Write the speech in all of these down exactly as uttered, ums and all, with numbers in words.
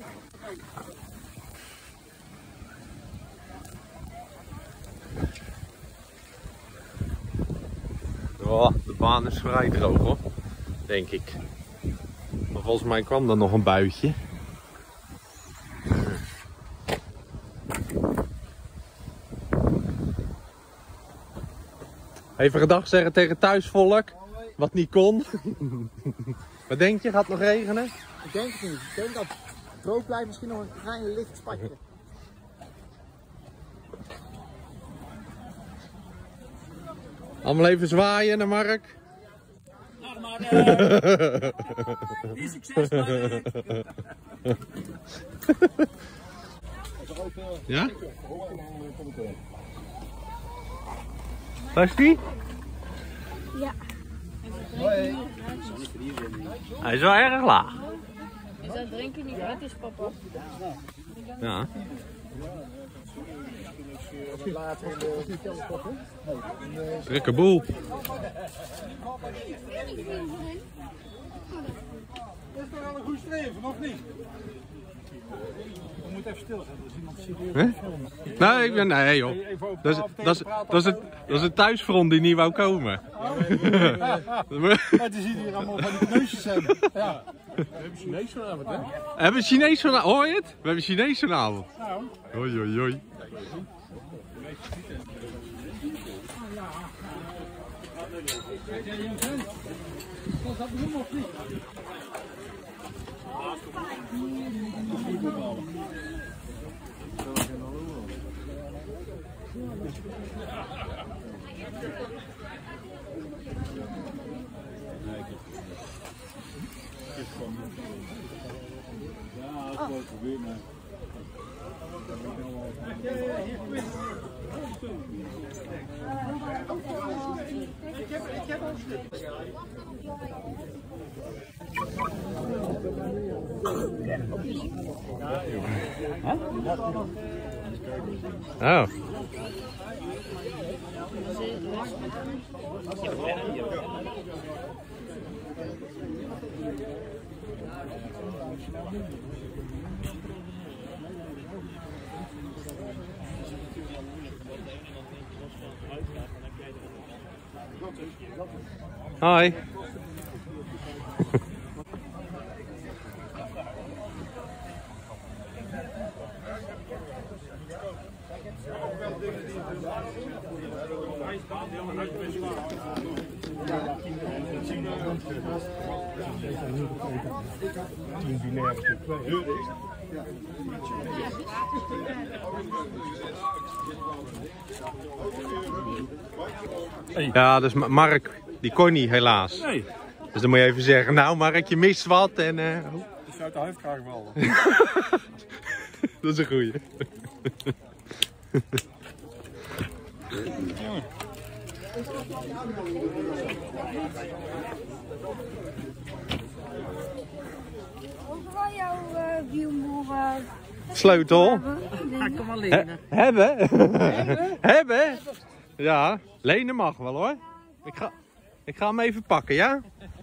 Oh, de baan is vrij droog hoor, denk ik. Maar volgens mij kwam er nog een buitje. Even gedag zeggen tegen thuisvolk, wat niet kon. Wat denk je, gaat het nog regenen? Ik denk het niet. Ik denk dat het droog blijft, misschien nog een klein licht spatje. Allemaal even zwaaien naar Mark. Nou, maar uh, die succes, Mark. Ja? Daar is die? Ja. Hij is wel erg laag. Is dat drinken niet gratis, papa? Ja. Drukke boel. Dat is toch wel een goed streven, of niet? We moeten even stilzetten, er is iemand serieus filmen. Nee, ik ben, nee joh. Dat is, dat, is, dat, is het, dat is het thuisfront die niet wou komen. Het is hier allemaal van die kneusjes hebben. Ja. We hebben Chinees vanavond, hè? We hebben Chinees vanavond, hoor je het? We hebben Chinees vanavond. Nou. Oei, oei, oei. Was dat helemaal of niet? Ja, dat is wel gebeurd, maar... Ik heb, ik heb al stuk. Oh. Hoi. Ja, dus Mark, die kon niet helaas. Nee. Dus dan moet je even zeggen, nou Mark, je mist wat en... Uh... Ik zou uit de huid graag wel. Dat is een goeie. Overal jouw uh, wielmoer. Sleutel. Ga ik hem maar lenen. He hebben. Hebben? Hebben? Ja, lenen mag wel hoor. Ik ga, ik ga hem even pakken, ja?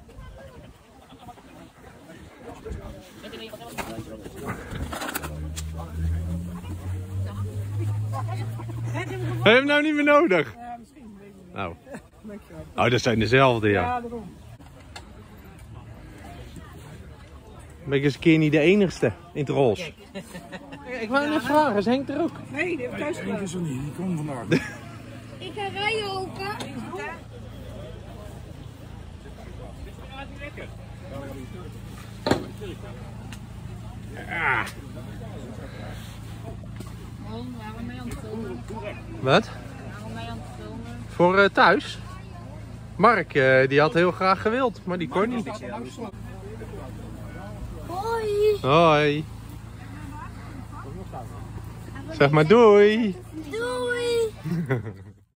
Heb je hem nou niet meer nodig? Ja, misschien. Nou. Oh, dat zijn dezelfde, ja. Ja, daarom. Ben ik eens een keer niet de enigste in het roze. Ik wou net vragen, is Henk er ook? Nee, die heb ik thuis gedaan. Henk is er niet, die komt vandaag. Ik ga rijden open. Ja. Waarom waren wij aan het filmen? Wat? Waarom wij aan het filmen? Voor uh, thuis? Mark, uh, die had heel graag gewild, maar die kon niet. Hoi. Hoi. Zeg maar doei. Doei.